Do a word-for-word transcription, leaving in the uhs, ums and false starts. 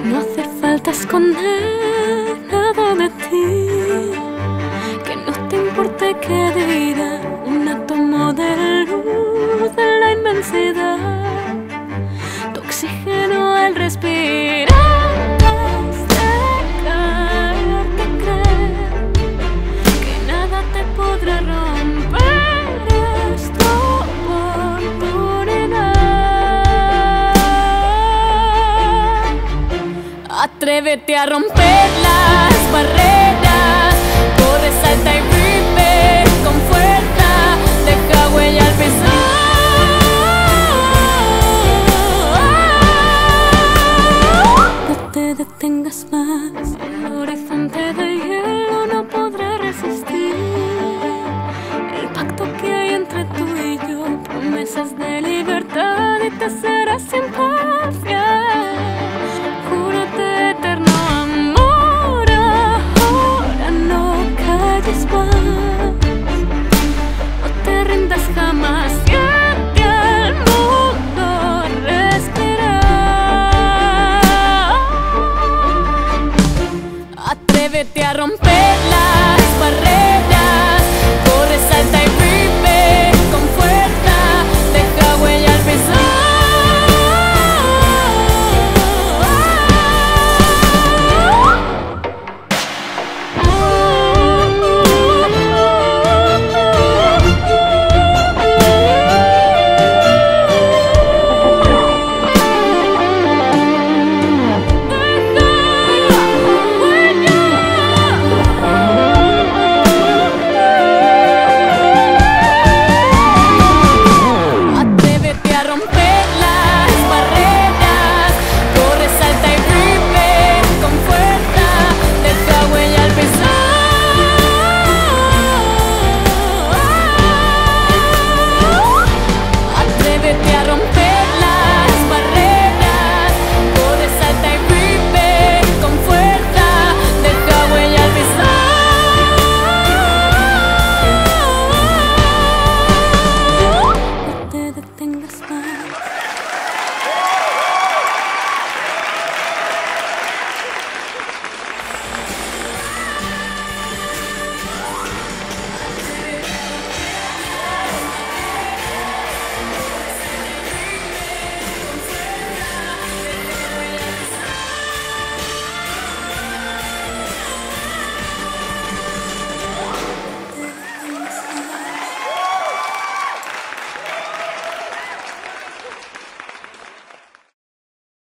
No hace falta esconder nada de ti, que no te importe qué dirá un átomo de luz en la inmensidad. Tu oxígeno al respirar, antes de caerte, creer que nada te podrá romper. Es tu oportunidad. Atrévete a romper las barreras.